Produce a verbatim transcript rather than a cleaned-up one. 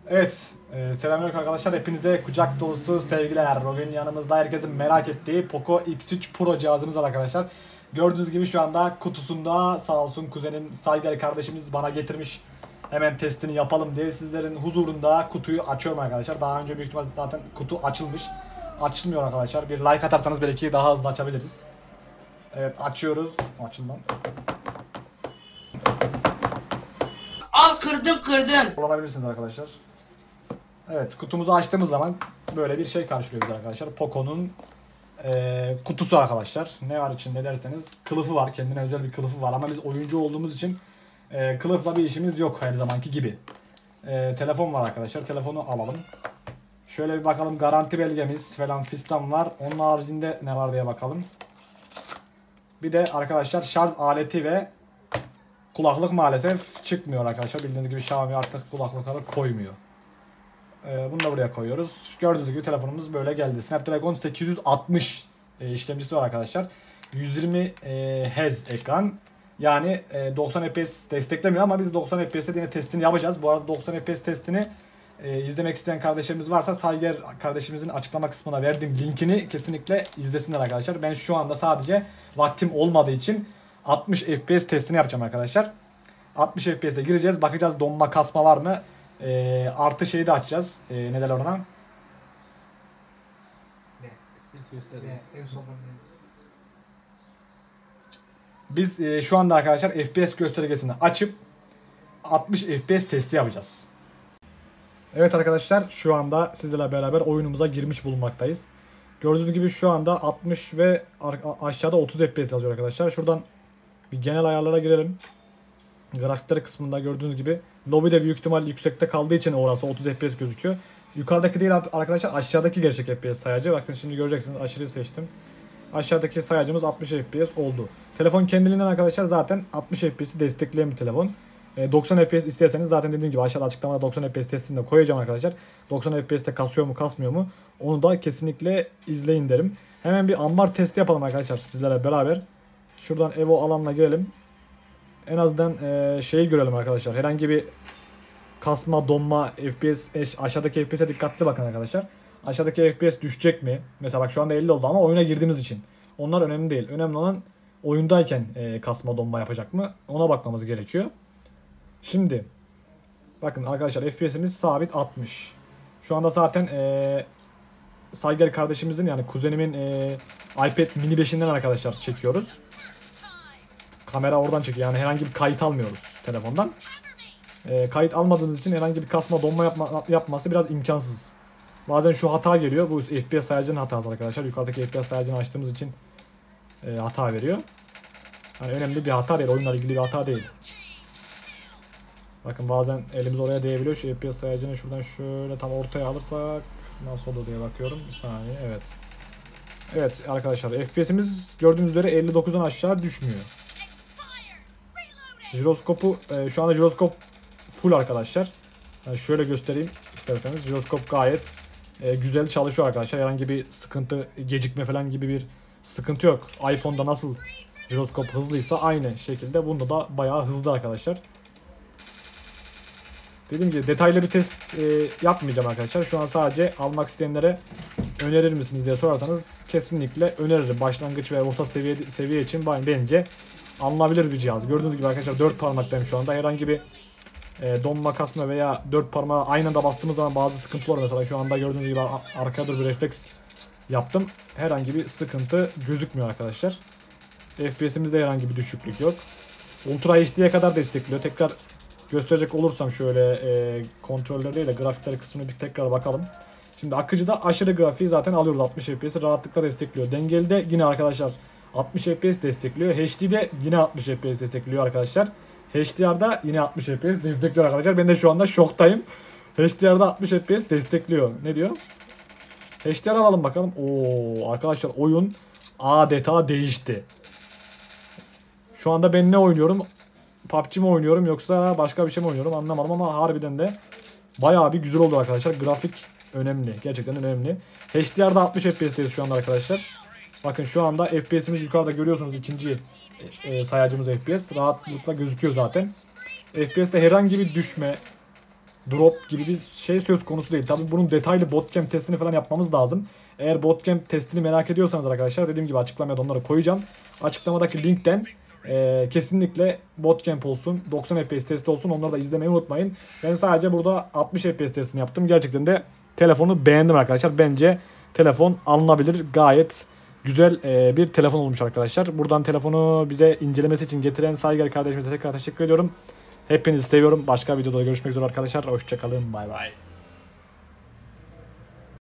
Evet, e, selamünaleyküm arkadaşlar. Hepinize kucak dolusu sevgiler. Bugün yanımızda herkesin merak ettiği Poco X üç Pro cihazımız var arkadaşlar. Gördüğünüz gibi şu anda kutusunda sağ olsun kuzenim saygıdeğer kardeşimiz bana getirmiş. Hemen testini yapalım diye sizlerin huzurunda kutuyu açıyorum arkadaşlar. Daha önce büyük ihtimalle zaten kutu açılmış. Açılmıyor arkadaşlar. Bir like atarsanız belki daha hızlı açabiliriz. Evet, açıyoruz. Açın lan. Al kırdım kırdım. Kullanabilirsiniz arkadaşlar. Evet, kutumuzu açtığımız zaman böyle bir şey karşılıyoruz arkadaşlar. Poco'nun e, kutusu arkadaşlar. Ne var içinde derseniz kılıfı var. Kendine özel bir kılıfı var ama biz oyuncu olduğumuz için e, kılıfla bir işimiz yok her zamanki gibi. E, telefon var arkadaşlar. Telefonu alalım. Şöyle bir bakalım, garanti belgemiz falan fistan var. Onun haricinde ne var diye bakalım. Bir de arkadaşlar şarj aleti ve kulaklık maalesef çıkmıyor arkadaşlar. Bildiğiniz gibi Xiaomi artık kulaklıkları koymuyor. Ee, bunu da buraya koyuyoruz. Gördüğünüz gibi telefonumuz böyle geldi. Snapdragon sekiz yüz altmış e, işlemcisi var arkadaşlar. yüz yirmi e, Hz ekran. Yani e, doksan F P S desteklemiyor ama biz doksan F P S'de yine testini yapacağız. Bu arada doksan F P S testini e, izlemek isteyen kardeşlerimiz varsa Sayger kardeşimizin açıklama kısmına verdiğim linkini kesinlikle izlesinler arkadaşlar. Ben şu anda sadece vaktim olmadığı için altmış F P S testini yapacağım arkadaşlar. altmış F P S'e gireceğiz. Bakacağız donma kasma var mı? E, artı şeyi de açacağız. E, ne derler ona? Ne? Ne? En son ne? Biz e, şu anda arkadaşlar F P S göstergesini açıp altmış F P S testi yapacağız. Evet arkadaşlar, şu anda sizlerle beraber oyunumuza girmiş bulunmaktayız. Gördüğünüz gibi şu anda altmış ve aşağıda otuz F P S yazıyor arkadaşlar. Şuradan bir genel ayarlara girelim. Grafikleri kısmında gördüğünüz gibi lobby'de büyük ihtimal yüksekte kaldığı için orası otuz F P S gözüküyor. Yukarıdaki değil arkadaşlar, aşağıdaki gerçek F P S sayacı. Bakın şimdi göreceksiniz, aşırı seçtim. Aşağıdaki sayacımız altmış F P S oldu. Telefon kendiliğinden arkadaşlar zaten altmış F P S'i destekleyen bir telefon. doksan F P S isterseniz zaten dediğim gibi aşağıda açıklamada doksan F P S testini de koyacağım arkadaşlar. doksan F P S'te kasıyor mu kasmıyor mu onu da kesinlikle izleyin derim. Hemen bir ammar testi yapalım arkadaşlar sizlerle beraber. Şuradan Evo alanına girelim. En azından e, şeyi görelim arkadaşlar. Herhangi bir kasma, donma, F P S, aşağıdaki F P S'e dikkatli bakın arkadaşlar. Aşağıdaki F P S düşecek mi? Mesela bak şu anda elli oldu ama oyuna girdiğimiz için. Onlar önemli değil. Önemli olan oyundayken e, kasma, donma yapacak mı? Ona bakmamız gerekiyor. Şimdi bakın arkadaşlar, F P S'imiz sabit altmış. Şu anda zaten e, Sayger kardeşimizin, yani kuzenimin e, iPad mini beşinden arkadaşlar çekiyoruz. Kamera oradan çekiyor, yani herhangi bir kayıt almıyoruz telefondan. E, kayıt almadığımız için herhangi bir kasma, donma yapma, yapması biraz imkansız. Bazen şu hata geliyor, bu F P S sayacının hatası arkadaşlar. Yukarıdaki F P S sayacını açtığımız için e, hata veriyor. Yani önemli bir hata değil, oyunla ilgili bir hata değil. Bakın bazen elimiz oraya değebiliyor. Şu F P S sayacını şuradan şöyle tam ortaya alırsak nasıl olur diye bakıyorum. Bir saniye, evet. Evet arkadaşlar, F P S'imiz gördüğünüz üzere elli dokuzdan aşağı düşmüyor. Jiroskopu e, şu anda jiroskop full arkadaşlar. Yani şöyle göstereyim isterseniz. Jiroskop gayet e, güzel çalışıyor arkadaşlar. Herhangi bir sıkıntı, gecikme falan gibi bir sıkıntı yok. iPhone'da nasıl jiroskop hızlıysa aynı şekilde bunda da bayağı hızlı arkadaşlar. Dediğim gibi detaylı bir test e, yapmayacağım arkadaşlar. Şu an sadece almak isteyenlere önerir misiniz diye sorarsanız kesinlikle öneririm. Başlangıç ve orta seviye seviye için bence alınabilir bir cihaz. Gördüğünüz gibi arkadaşlar dört parmaktayım şu anda. Herhangi bir e, donma, kasma veya dört parmağı aynı anda bastığımız zaman bazı sıkıntı var. Mesela şu anda gördüğünüz gibi arkaya doğru bir refleks yaptım. Herhangi bir sıkıntı gözükmüyor arkadaşlar. F P S'imizde herhangi bir düşüklük yok. Ultra H D'ye kadar destekliyor. Tekrar gösterecek olursam şöyle e, kontrolleri değil de grafikleri kısmına bir tekrar bakalım. Şimdi akıcıda aşırı grafiği zaten alıyoruz, altmış F P S'i rahatlıkla destekliyor. Dengeli de yine arkadaşlar altmış F P S destekliyor. H D'de yine altmış F P S destekliyor arkadaşlar. H D R'da yine altmış F P S destekliyor arkadaşlar. Ben de şu anda şoktayım. H D R'da altmış F P S destekliyor. Ne diyor? H D R alalım bakalım. Oo arkadaşlar, oyun adeta değişti. Şu anda ben ne oynuyorum? P U B G mi oynuyorum yoksa başka bir şey mi oynuyorum anlamadım ama harbiden de bayağı bir güzel oldu arkadaşlar. Grafik önemli. Gerçekten önemli. H D R'da altmış F P S'teyiz şu anda arkadaşlar. Bakın şu anda F P S'imiz yukarıda görüyorsunuz. İkinci e, sayacımız F P S. Rahatlıkla gözüküyor zaten. F P S'te herhangi bir düşme, drop gibi bir şey söz konusu değil. Tabi bunun detaylı bootcamp testini falan yapmamız lazım. Eğer bootcamp testini merak ediyorsanız arkadaşlar dediğim gibi açıklamaya da onları koyacağım. Açıklamadaki linkten e, kesinlikle bootcamp olsun, doksan F P S testi olsun, onları da izlemeyi unutmayın. Ben sadece burada altmış F P S testini yaptım. Gerçekten de telefonu beğendim arkadaşlar. Bence telefon alınabilir, gayet güzel e, bir telefon olmuş arkadaşlar. Buradan telefonu bize incelemesi için getiren saygıdeğer kardeşimize tekrar teşekkür ediyorum. Hepinizi seviyorum. Başka videoda görüşmek üzere arkadaşlar. Hoşçakalın. Bay bay.